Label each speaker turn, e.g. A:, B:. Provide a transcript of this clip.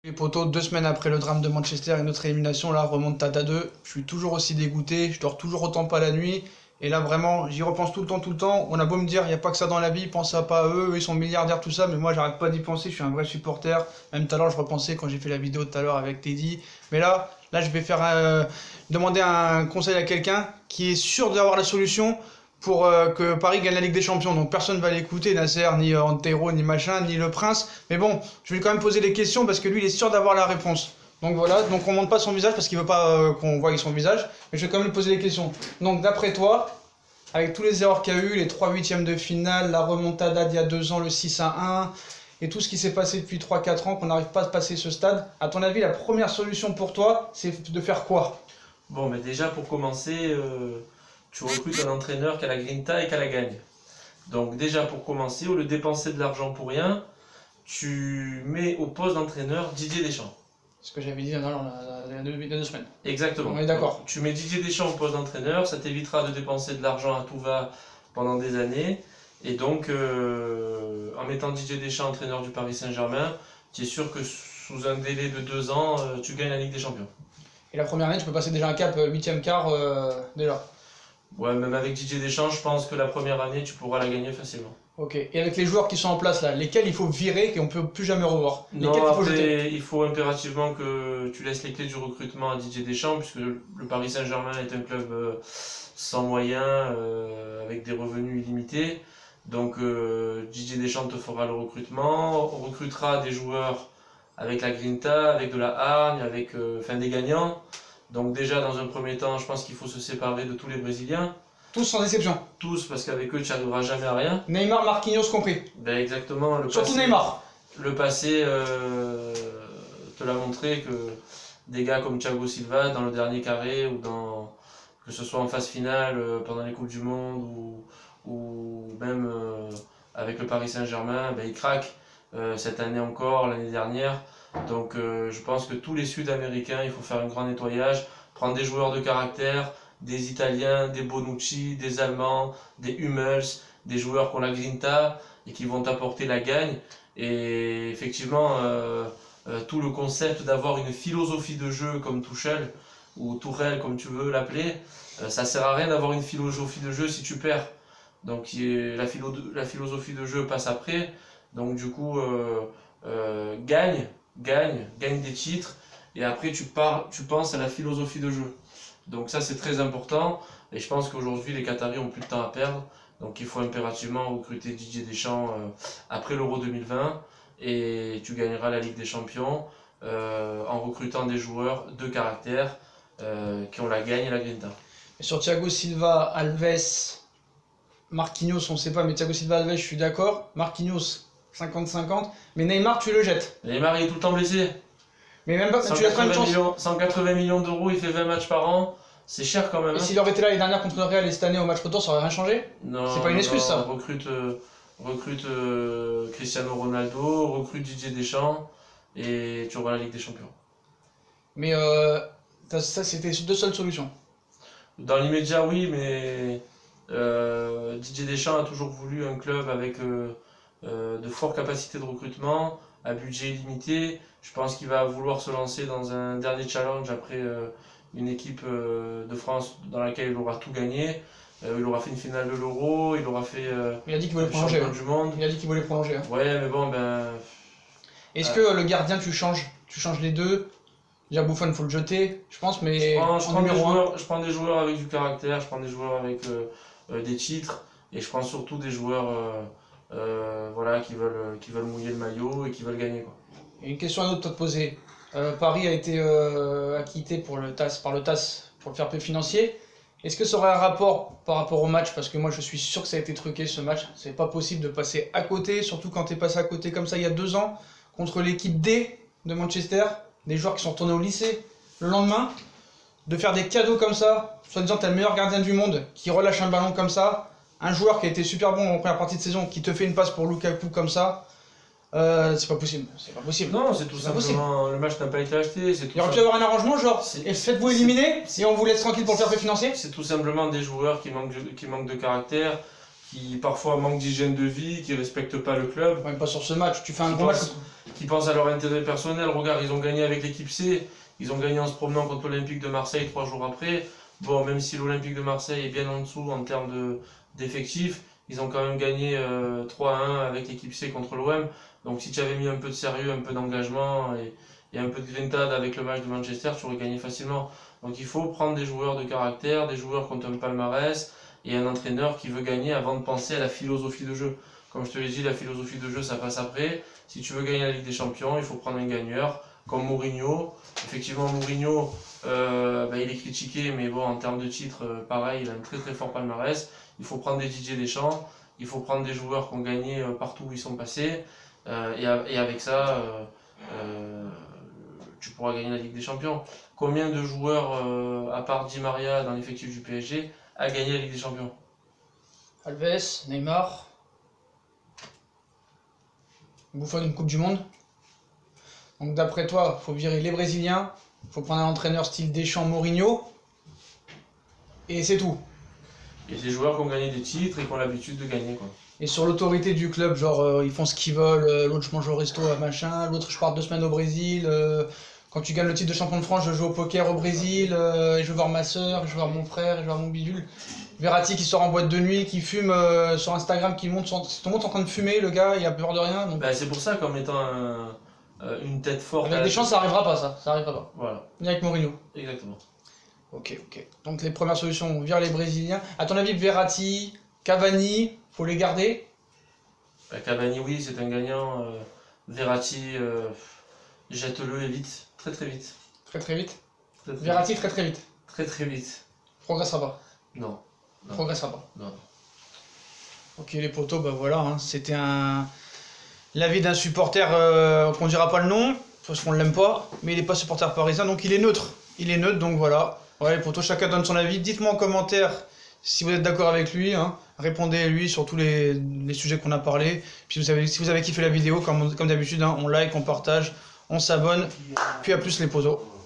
A: Les poteaux, 2 semaines après le drame de Manchester et notre élimination, là, remontada 2. Je suis toujours aussi dégoûté, je dors toujours autant pas la nuit. Et là, vraiment, j'y repense tout le temps, tout le temps. On a beau me dire, il n'y a pas que ça dans la vie, pense pas à eux, ils sont milliardaires, tout ça. Mais moi, j'arrête pas d'y penser, je suis un vrai supporter. Même tout à l'heure, je repensais quand j'ai fait la vidéo tout à l'heure avec Teddy. Mais là, je vais faire demander un conseil à quelqu'un qui est sûr d'avoir la solution pour que Paris gagne la Ligue des Champions. Donc personne va l'écouter, Nasser, ni Antero, ni machin, ni le Prince. Mais bon, je vais quand même poser les questions parce que lui, il est sûr d'avoir la réponse. Donc voilà, donc on montre pas son visage parce qu'il veut pas qu'on voie son visage. Mais je vais quand même lui poser les questions. Donc d'après toi, avec tous les erreurs qu'il y a eu, les 3 huitièmes de finale, la remontada d'il y a 2 ans, le 6-1, et tout ce qui s'est passé depuis 3-4 ans, qu'on n'arrive pas à passer ce stade, à ton avis, la première solution pour toi, c'est de faire quoi?
B: Bon, mais déjà pour commencer, tu recrutes un entraîneur qui a la grinta et qui a la gagne. Donc déjà pour commencer, au lieu de dépenser de l'argent pour rien, tu mets au poste d'entraîneur Didier Deschamps.
A: Ce que j'avais dit il y a 2 semaines.
B: Exactement.
A: On est d'accord.
B: Tu mets Didier Deschamps au poste d'entraîneur, ça t'évitera de dépenser de l'argent à tout va pendant des années. Et donc, en mettant Didier Deschamps entraîneur du Paris Saint-Germain, tu es sûr que sous un délai de 2 ans, tu gagnes la Ligue des Champions.
A: Et la première année, tu peux passer déjà un cap 8e quart déjà.
B: Ouais, même avec Didier Deschamps, je pense que la première année, tu pourras la gagner facilement.
A: Ok. Et avec les joueurs qui sont en place là, lesquels il faut virer et qu'on ne peut plus jamais revoir?
B: Non,
A: Lesquels
B: après, il faut impérativement que tu laisses les clés du recrutement à Didier Deschamps, puisque le Paris Saint-Germain est un club sans moyens, avec des revenus illimités. Donc Didier Deschamps te fera le recrutement, on recrutera des joueurs avec la grinta, avec de la hargne, avec des gagnants. Donc déjà, dans un premier temps, je pense qu'il faut se séparer de tous les Brésiliens.
A: Tous sans exception.
B: Tous, parce qu'avec eux, tu n'arriveras jamais à rien.
A: Neymar, Marquinhos compris.
B: Ben exactement.
A: Surtout Neymar.
B: Le passé te l'a montré que des gars comme Thiago Silva, dans le dernier carré, ou que ce soit en phase finale, pendant les Coupes du Monde, ou même avec le Paris Saint-Germain, ben, ils craquent cette année encore, l'année dernière. Donc je pense que tous les Sud-Américains, il faut faire un grand nettoyage, prendre des joueurs de caractère, des Italiens, des Bonucci, des Allemands, des Hummels, des joueurs qui ont la grinta et qui vont t'apporter la gagne. Et effectivement, tout le concept d'avoir une philosophie de jeu comme Tuchel, ou Tourelle comme tu veux l'appeler, ça sert à rien d'avoir une philosophie de jeu si tu perds. Donc la philosophie de jeu passe après. Donc du coup, gagne des titres, et après tu penses à la philosophie de jeu. Donc ça c'est très important, et je pense qu'aujourd'hui les Qataris ont plus de temps à perdre, donc il faut impérativement recruter Didier Deschamps après l'Euro 2020, et tu gagneras la Ligue des Champions en recrutant des joueurs de caractère qui ont la gagne et la grinta.
A: Et sur Thiago Silva, Alves, Marquinhos, on ne sait pas, mais Thiago Silva, Alves, je suis d'accord. Marquinhos, 50-50, mais Neymar, tu le jettes.
B: Neymar il est tout le temps blessé.
A: Mais même pas, tu laisses pas une chance.
B: 180 millions d'euros, il fait 20 matchs par an, c'est cher quand même.
A: Et s'il aurait été là les dernières contre le Real et cette année au match retour, ça aurait rien changé?
B: Non.
A: C'est pas une excuse ça.
B: Recrute Cristiano Ronaldo, recrute Didier Deschamps, et tu auras la Ligue des Champions.
A: Mais ça, c'était 2 seules solutions.
B: Dans l'immédiat, oui, mais Didier Deschamps a toujours voulu un club avec de fortes capacités de recrutement, à budget illimité. Je pense qu'il va vouloir se lancer dans un dernier challenge après une équipe de France dans laquelle il aura tout gagné. Il aura fait une finale de l'Euro, il aura fait
A: il a dit qu'il voulait prolonger,
B: du monde.
A: Il a dit qu'il voulait prolonger.
B: Ouais, mais bon, ben...
A: Est-ce que le gardien, tu changes les deux? Déjà Buffon, il faut le jeter, je pense, mais
B: je prends des joueurs avec du caractère, je prends des joueurs avec des titres, et je prends surtout des joueurs voilà, qui veulent mouiller le maillot et qui veulent gagner, quoi.
A: Et une question à te poser. Paris a été acquitté par le TAS pour le fair play financier. Est-ce que ça aurait un rapport par rapport au match? Parce que moi je suis sûr que ça a été truqué ce match. C'est pas possible de passer à côté, surtout quand tu es passé à côté comme ça il y a 2 ans, contre l'équipe D de Manchester, des joueurs qui sont retournés au lycée le lendemain, de faire des cadeaux comme ça, soi-disant t'es le meilleur gardien du monde, qui relâche un ballon comme ça, un joueur qui a été super bon en première partie de saison, qui te fait une passe pour Lukaku comme ça. C'est pas possible, c'est pas possible.
B: Non, c'est tout simplement, le match n'a pas été acheté.
A: Il aurait pu y avoir un arrangement, genre, faites-vous éliminer, et on vous laisse tranquille pour le fair play financier.
B: C'est tout simplement des joueurs qui manquent de caractère, qui parfois manquent d'hygiène de vie, qui respectent pas le club.
A: Ouais, pas sur ce match, tu fais un gros match.
B: qui pensent à leur intérêt personnel. Regarde, ils ont gagné avec l'équipe C, ils ont gagné en se promenant contre l'Olympique de Marseille 3 jours après. Bon, même si l'Olympique de Marseille est bien en dessous en termes d'effectifs, ils ont quand même gagné 3-1 avec l'équipe C contre l'OM. Donc si tu avais mis un peu de sérieux, un peu d'engagement et un peu de grintade avec le match de Manchester, tu aurais gagné facilement. Donc il faut prendre des joueurs de caractère, des joueurs qui ont un palmarès et un entraîneur qui veut gagner avant de penser à la philosophie de jeu. Comme je te l'ai dit, la philosophie de jeu, ça passe après. Si tu veux gagner la Ligue des Champions, il faut prendre un gagneur comme Mourinho. Effectivement, Mourinho, il est critiqué, mais bon, en termes de titres, pareil, il a un très très fort palmarès. Il faut prendre des Didier Deschamps, il faut prendre des joueurs qui ont gagné partout où ils sont passés. Et avec ça, tu pourras gagner la Ligue des Champions. Combien de joueurs, à part Di Maria dans l'effectif du PSG, a gagné la Ligue des Champions?
A: Alves, Neymar, Buffon une Coupe du Monde. Donc d'après toi, il faut virer les Brésiliens, il faut prendre un entraîneur style Deschamps, Mourinho, et c'est tout.
B: Et des joueurs qui ont gagné des titres et qui ont l'habitude de gagner, quoi.
A: Et sur l'autorité du club, genre ils font ce qu'ils veulent, l'autre je mange au resto, machin, l'autre je pars 2 semaines au Brésil, quand tu gagnes le titre de champion de France, je joue au poker au Brésil, et je vais voir ma soeur, je vais voir mon frère, je vais voir mon bidule. Verratti qui sort en boîte de nuit, qui fume sur Instagram, qui monte, si tout le monde est en train de fumer, le gars, il a peur de rien. Donc...
B: Bah, c'est pour ça, comme étant une tête forte.
A: Avec Deschamps, ça arrivera pas, ça arrivera pas.
B: Voilà.
A: Ni avec Mourinho.
B: Exactement.
A: Ok. Donc les premières solutions, on vire les Brésiliens. À ton avis, Verratti, Cavani, faut les garder?
B: Bah, Cavani, oui, c'est un gagnant. Verratti, jette-le et vite. Très très vite.
A: Très vite.
B: Très, très
A: Verratti,
B: vite.
A: très vite.
B: Très vite.
A: Progressera pas.
B: Non.
A: Progressera pas.
B: Non.
A: Ok les potos, bah voilà, hein, c'était l'avis d'un supporter qu'on dira pas le nom, parce qu'on l'aime pas, mais il est pas supporter parisien, donc il est neutre. Il est neutre, donc voilà. Ouais les potos, chacun donne son avis. Dites-moi en commentaire si vous êtes d'accord avec lui, hein. Répondez à lui sur tous les sujets qu'on a parlé. Puis si vous avez kiffé la vidéo, comme d'habitude, hein, on like, on partage, on s'abonne. Puis à plus les potos.